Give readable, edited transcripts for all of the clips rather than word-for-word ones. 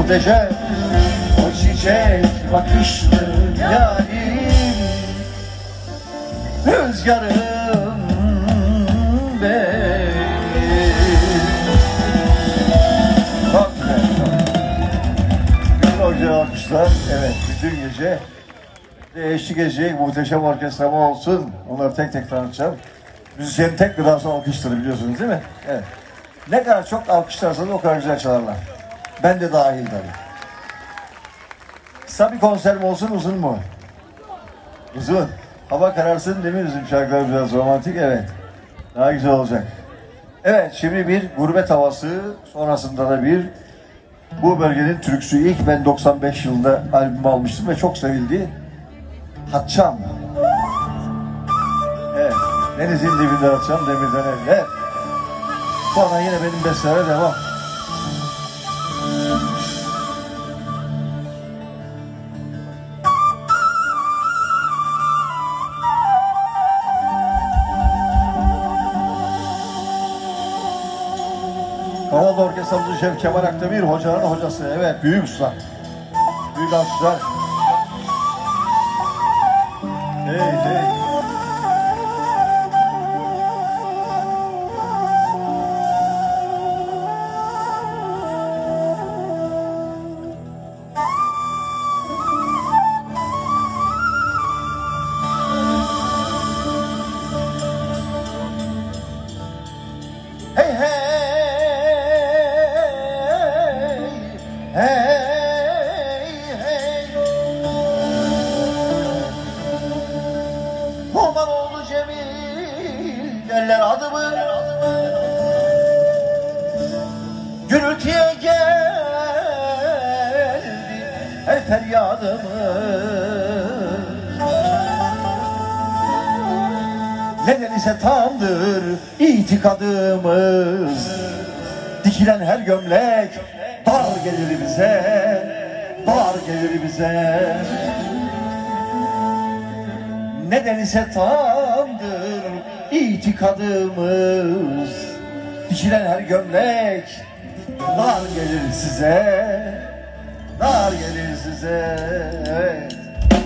muhteşem o çiçek bakışlı yarim, rüzgarım benim. Çok güzel, çok güzel alkışlar. Evet, bütün gece eşlik edecek muhteşem orkestrama olsun. Onları tek tek tanıtacağım. Müzisyenin tek gıdası alkıştır, biliyorsunuz değil mi? Evet. Ne kadar çok alkışlarsanız o kadar güzel çalarlar. Ben de dahil tabii. Kısa bir konser mi olsun, uzun mu? Uzun. Hava kararsın değil mi? Bizim şarkılar biraz romantik, evet. Daha güzel olacak. Evet, şimdi bir gurbet havası, sonrasında da bir bu bölgenin türküsü. İlk ben 95 yılında albümü almıştım ve çok sevildi. Hatçam. Evet, denizin dibinde Hatçam, demirden eller. Sonra yine benim bestelere devam. Kavalda Orkestramızın Şef Kemal Akdemir hocanın hocası. Evet, büyük usta. Büyük alkışlar. Hey hey. Hey hey. Hey hey. Aman oğlu Cemil derler adımı, gürültüye geldi her feryadımız. Neden ise tamdır itikadımız, dikilen her gömlek dar gelir bize, dar gelir bize. Neden ise tamdır itikadımız, dikilen her gömlek dar gelir size, dar gelir size. Evet.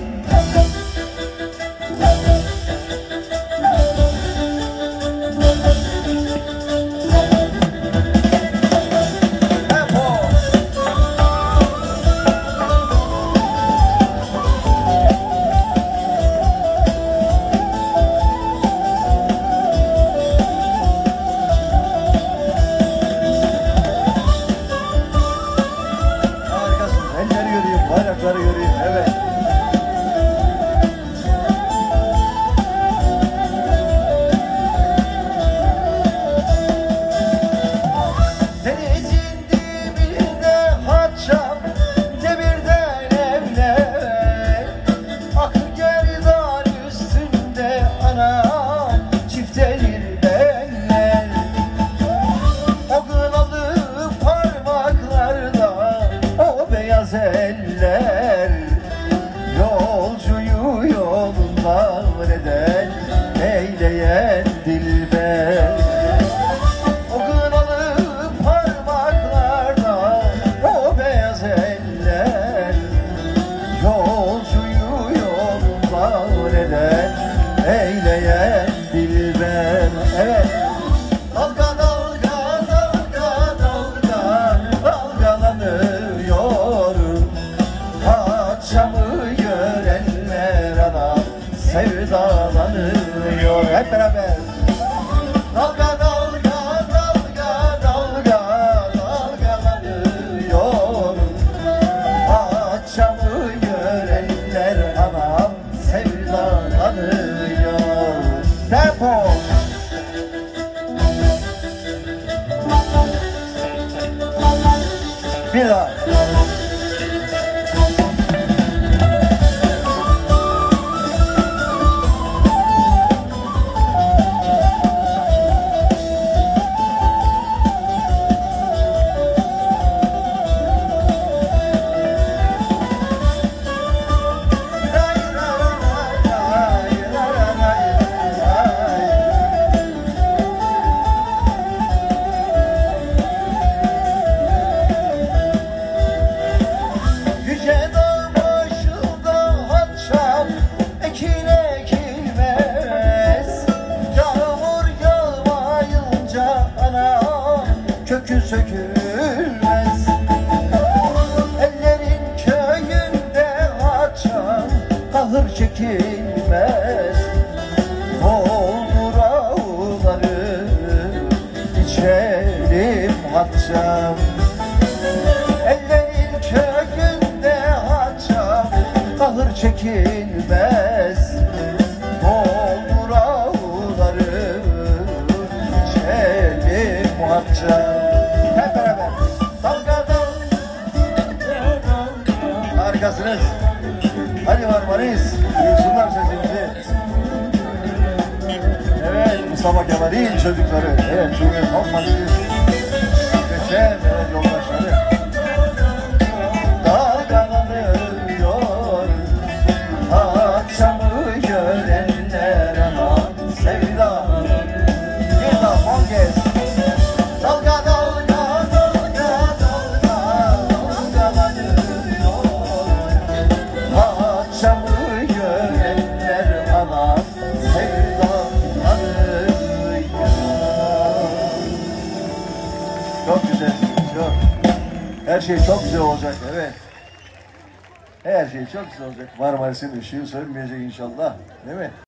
Eller yolcuyu yolundan eden eyleyen dilber. O kınalı parmaklarda o beyaz eller yolcuyu yolundan eden eyleyen dilber. Evet. Dalga dalga dalga dalga dalgalanıyor Hatçam'ı görenler, anam sevdalanıyor. Hep beraber. Dalga dalga dalga dalga dalgalanıyor Hatçam'ı görenler, anam sevdalanıyor. Tempo. Bir daha. çekilmez. Doldur ağları, içelim hatçam. Ellerin kökünde hatçam, kahır çekilmez. Doldur ağları, içelim hatçam. Hep beraber. Dalga dalga. Harikasınız. Hadi Marmaris, duysunlar sesimizi. Evet, Mustafa Kemal'in çocukları. Evet, Cumhuriyet Halk Partisi. Muhteşem, evet, yoldaşları. Dalgalanıyor akşamı görenler aman sevda. Bir daha son kez. Dalga dalga dalga dalga dalgalanıyor akşamı görenler aman sevdaları ya. Çok güzel, çok. Her şey çok güzel olacak, evet. Her şey çok güzel olacak. Marmaris'in ışığı sönmeyecek inşallah, değil mi?